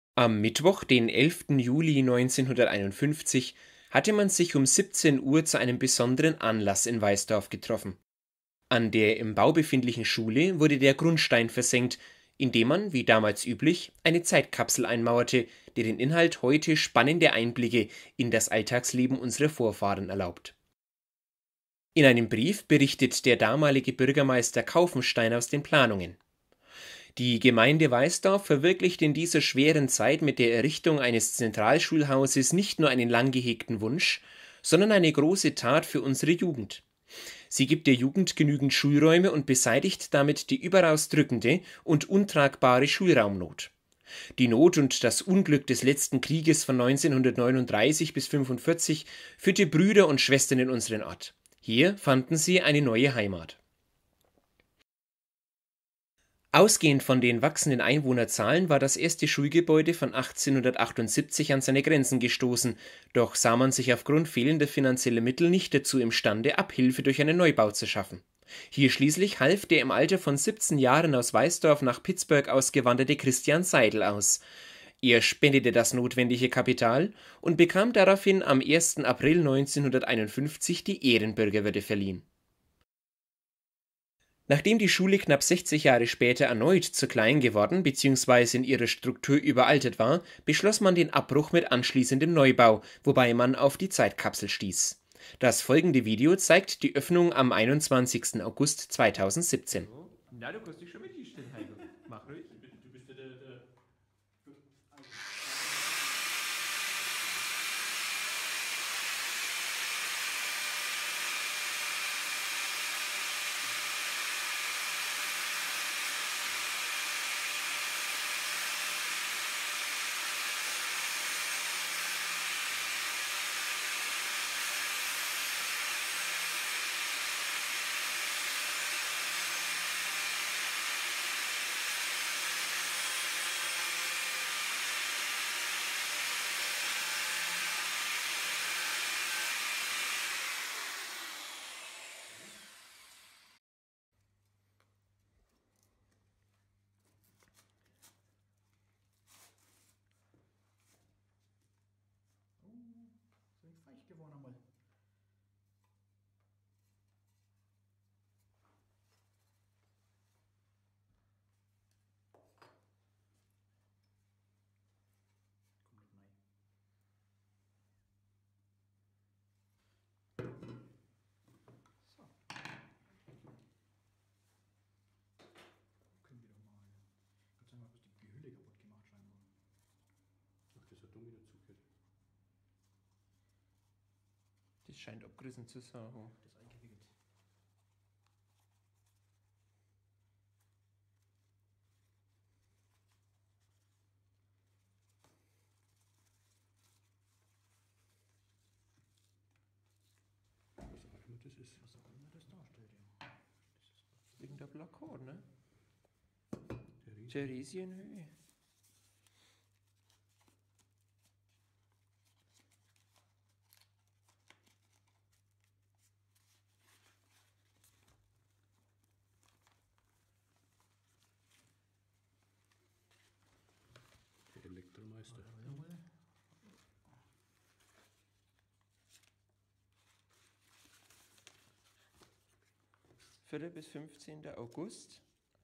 Am Mittwoch, den 11. Juli 1951, hatte man sich um 17 Uhr zu einem besonderen Anlass in Weißdorf getroffen. An der im Bau befindlichen Schule wurde der Grundstein versenkt, indem man, wie damals üblich, eine Zeitkapsel einmauerte, deren Inhalt heute spannende Einblicke in das Alltagsleben unserer Vorfahren erlaubt. In einem Brief berichtet der damalige Bürgermeister Kaufenstein aus den Planungen. Die Gemeinde Weißdorf verwirklicht in dieser schweren Zeit mit der Errichtung eines Zentralschulhauses nicht nur einen lang gehegten Wunsch, sondern eine große Tat für unsere Jugend. Sie gibt der Jugend genügend Schulräume und beseitigt damit die überaus drückende und untragbare Schulraumnot. Die Not und das Unglück des letzten Krieges von 1939 bis 1945 führte Brüder und Schwestern in unseren Ort. Hier fanden sie eine neue Heimat. Ausgehend von den wachsenden Einwohnerzahlen war das erste Schulgebäude von 1878 an seine Grenzen gestoßen, doch sah man sich aufgrund fehlender finanzieller Mittel nicht dazu imstande, Abhilfe durch einen Neubau zu schaffen. Hier schließlich half der im Alter von 17 Jahren aus Weißdorf nach Pittsburgh ausgewanderte Christian Seidel aus. Er spendete das notwendige Kapital und bekam daraufhin am 1. April 1951 die Ehrenbürgerwürde verliehen. Nachdem die Schule knapp 60 Jahre später erneut zu klein geworden bzw. in ihrer Struktur überaltert war, beschloss man den Abbruch mit anschließendem Neubau, wobei man auf die Zeitkapsel stieß. Das folgende Video zeigt die Öffnung am 21. August 2017. Na, du kannst dich schon mit hinstellen, Heiko. Mach ruhig. Du bist der. Weich geworden einmal. So. Können wir doch mal. Gott sei Dank hast du die Hülle kaputt gemacht scheinbar. Ach, das hat dumm wieder zugehört. Das scheint abgerissen zu sein. Das eingewickelt. Was auch immer das ist. Was auch immer das darstellt, ja. Irgendein Plakat, ne? Der Riese. Theresienhöhe. Der Elektromeister. Jawohl. (4. bis 15. August).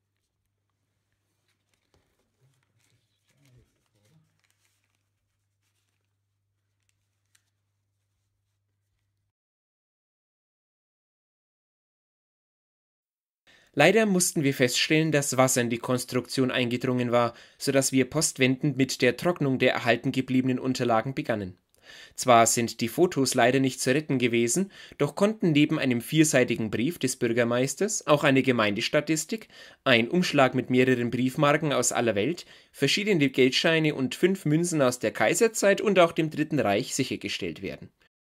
Leider mussten wir feststellen, dass Wasser in die Konstruktion eingedrungen war, sodass wir postwendend mit der Trocknung der erhalten gebliebenen Unterlagen begannen. Zwar sind die Fotos leider nicht zu retten gewesen, doch konnten neben einem 4-seitigen Brief des Bürgermeisters auch eine Gemeindestatistik, ein Umschlag mit mehreren Briefmarken aus aller Welt, verschiedene Geldscheine und 5 Münzen aus der Kaiserzeit und auch dem Dritten Reich sichergestellt werden.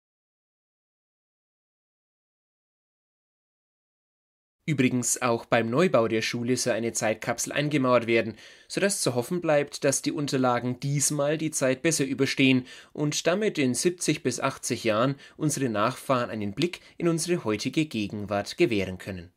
Übrigens auch beim Neubau der Schule soll eine Zeitkapsel eingemauert werden, sodass zu hoffen bleibt, dass die Unterlagen diesmal die Zeit besser überstehen und damit in 70 bis 80 Jahren unsere Nachfahren einen Blick in unsere heutige Gegenwart gewähren können.